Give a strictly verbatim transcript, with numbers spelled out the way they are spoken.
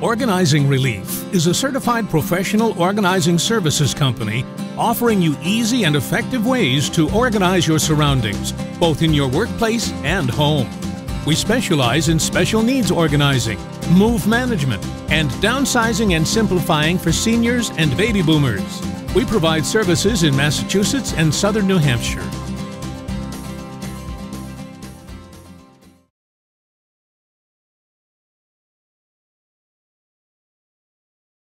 Organizing Relief is a certified professional organizing services company offering you easy and effective ways to organize your surroundings, both in your workplace and home. We specialize in special needs organizing, move management, and downsizing and simplifying for seniors and baby boomers. We provide services in Massachusetts and southern New Hampshire.